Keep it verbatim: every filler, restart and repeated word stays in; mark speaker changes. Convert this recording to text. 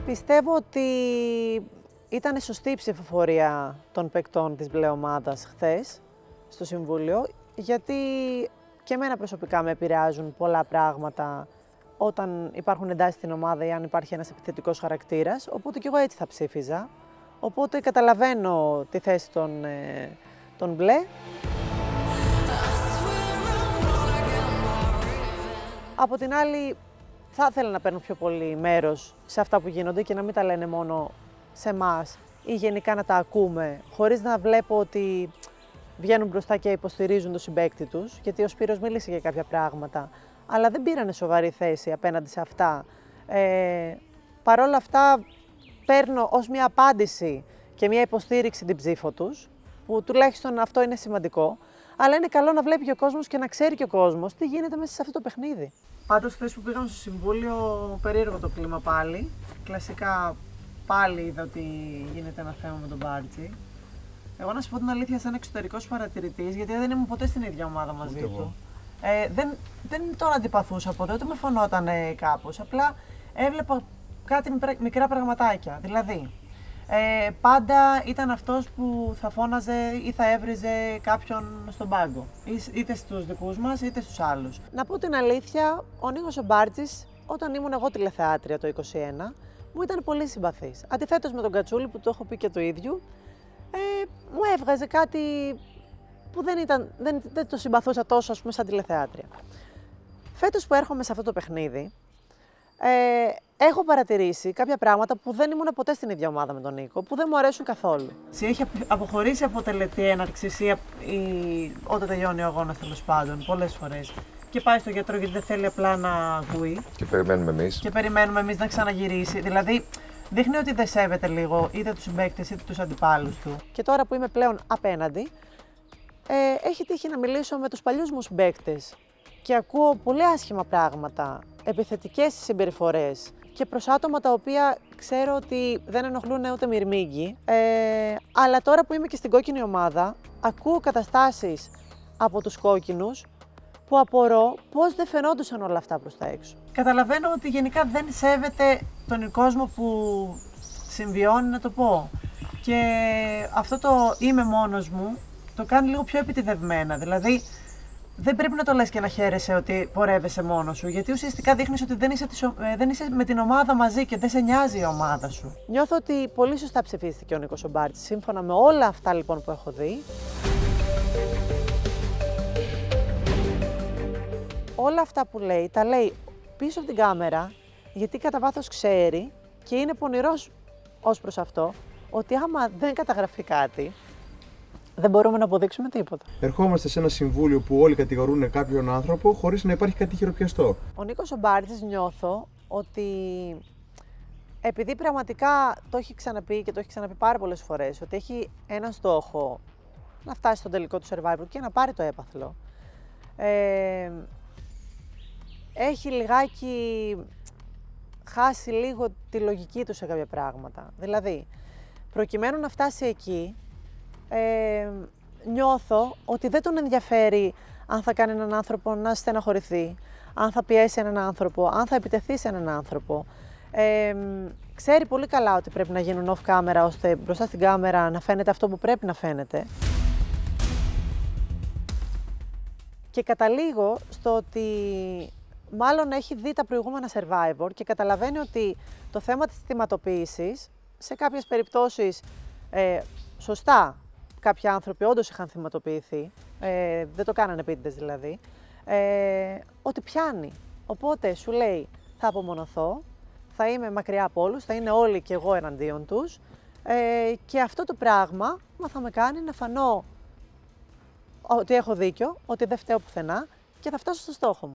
Speaker 1: Πιστεύω ότι ήταν σωστή η ψηφοφορία των παικτών της μπλε ομάδας χθες στο Συμβούλιο, γιατί και εμένα προσωπικά με επηρεάζουν πολλά πράγματα όταν υπάρχουν εντάσεις στην ομάδα ή αν υπάρχει ένας επιθετικός χαρακτήρας, οπότε και εγώ έτσι θα ψήφιζα. Οπότε καταλαβαίνω τη θέση των, ε, των μπλε. Από την άλλη, θα ήθελα να παίρνουν πιο πολύ μέρος σε αυτά που γίνονται και να μην τα λένε μόνο σε εμάς ή γενικά να τα ακούμε, χωρίς να βλέπω ότι βγαίνουν μπροστά και υποστηρίζουν το συμπαίκτη τους, γιατί ο Σπύρος μίλησε για κάποια πράγματα, αλλά δεν πήρανε σοβαρή θέση απέναντι σε αυτά. Ε, Παρ' όλα αυτά, παίρνω ως μια απάντηση και μια υποστήριξη την ψήφο τους, που τουλάχιστον αυτό είναι σημαντικό, αλλά είναι καλό να βλέπει και ο κόσμος και να ξέρει και ο κόσμος τι γίνεται μέσα σε αυτό το παιχνίδι. Πάντως, χθες που πήγαμε στο Συμβούλιο, περίεργο το κλίμα πάλι. Κλασικά πάλι είδα ότι γίνεται ένα θέμα με τον Μπάρτζη. Εγώ να σου πω την αλήθεια, σαν εξωτερικός παρατηρητής, γιατί δεν ήμουν ποτέ στην ίδια ομάδα μαζί
Speaker 2: Ούτε
Speaker 1: του. Ε, δεν, δεν τον αντιπαθούσα ποτέ, ούτε με φωνόταν ε, κάπως. Απλά έβλεπα κάτι μικρά πραγματάκια. Δηλαδή, ε, πάντα ήταν αυτός που θα φώναζε ή θα έβριζε κάποιον στον πάγκο. Είτε στους δικούς μας, είτε στους άλλους. Να πω την αλήθεια, ο Νίκος ο Μπάρτζης, όταν ήμουν εγώ τηλεθεάτρια το είκοσι ένα, μου ήταν πολύ συμπαθής. Αντιθέτως με τον Κατσούλη, που το έχω πει και το ίδιο, ε, μου έβγαζε κάτι που δεν, ήταν, δεν, δεν το συμπαθούσα τόσο, ας πούμε, σαν τηλεθεάτρια. Φέτος που έρχομαι σε αυτό το παιχνίδι, ε, έχω παρατηρήσει κάποια πράγματα που δεν ήμουν ποτέ στην ίδια ομάδα με τον Νίκο, που δεν μου αρέσουν καθόλου. Έχει αποχωρήσει από τελετή έναρξης ή, ή όταν τελειώνει ο αγώνας, τέλος πάντων, πολλές φορές. Και πάει στο γιατρό γιατί δεν θέλει απλά να ακούει. Και περιμένουμε εμείς. Και περιμένουμε εμείς να ξαναγυρίσει. Δηλαδή, δείχνει ότι δεν σέβεται λίγο είτε τους συμπαίκτες είτε τους αντιπάλους του. Και τώρα που είμαι πλέον απέναντι, ε, έχει τύχει να μιλήσω με τους παλιούς μου συμπαίκτες και ακούω πολύ άσχημα πράγματα, επιθετικές συμπεριφορές και προς άτομα τα οποία ξέρω ότι δεν ενοχλούν ούτε μυρμήγκι. Ε, αλλά τώρα που είμαι και στην κόκκινη ομάδα, ακούω καταστάσεις από τους κόκκινους που απορώ πώς δεν φαινόντουσαν όλα αυτά προς τα έξω. Καταλαβαίνω ότι γενικά δεν σέβεται τον κόσμο που συμβιώνει, να το πω. Και αυτό το είμαι μόνος μου το κάνει λίγο πιο επιτηδευμένα. Δηλαδή, δεν πρέπει να το λες και να χαίρεσαι ότι πορεύεσαι μόνος σου, γιατί ουσιαστικά δείχνεις ότι δεν είσαι, δεν είσαι με την ομάδα μαζί και δεν σε νοιάζει η ομάδα σου. Νιώθω ότι πολύ σωστά ψηφίστηκε ο Νίκος ο Μπάρτζης, σύμφωνα με όλα αυτά λοιπόν που έχω δει. Όλα αυτά που λέει, τα λέει πίσω από την κάμερα, γιατί κατά βάθος ξέρει και είναι πονηρός ως προς αυτό, ότι άμα δεν καταγραφεί κάτι, δεν μπορούμε να αποδείξουμε τίποτα.
Speaker 2: Ερχόμαστε σε ένα συμβούλιο που όλοι κατηγορούν κάποιον άνθρωπο χωρίς να υπάρχει κάτι χειροπιαστό.
Speaker 1: Ο Νίκος ο Μπάρτζης νιώθω ότι επειδή πραγματικά το έχει ξαναπεί και το έχει ξαναπεί πάρα πολλές φορές, ότι έχει ένα στόχο να φτάσει στον τελικό του Survivor και να πάρει το έπαθλο. Ε, έχει λιγάκι χάσει λίγο τη λογική του σε κάποια πράγματα. Δηλαδή, προκειμένου να φτάσει εκεί, ε, νιώθω ότι δεν τον ενδιαφέρει αν θα κάνει έναν άνθρωπο να στεναχωρηθεί, αν θα πιέσει έναν άνθρωπο, αν θα επιτεθεί σε έναν άνθρωπο. Ε, ξέρει πολύ καλά ότι πρέπει να γίνουν off camera, ώστε μπροστά στην κάμερα να φαίνεται αυτό που πρέπει να φαίνεται. Και καταλήγω στο ότι μάλλον έχει δει τα προηγούμενα Survivor και καταλαβαίνει ότι το θέμα της θυματοποίησης, σε κάποιες περιπτώσεις ε, σωστά κάποιοι άνθρωποι όντως είχαν θυματοποιηθεί, ε, δεν το κάνανε επίτηδες δηλαδή, ε, ότι πιάνει. Οπότε σου λέει θα απομονωθώ, θα είμαι μακριά από όλους, θα είναι όλοι και εγώ εναντίον τους ε, και αυτό το πράγμα θα με κάνει να φανώ ότι έχω δίκιο, ότι δεν φταίω πουθενά και θα φτάσω στο στόχο μου.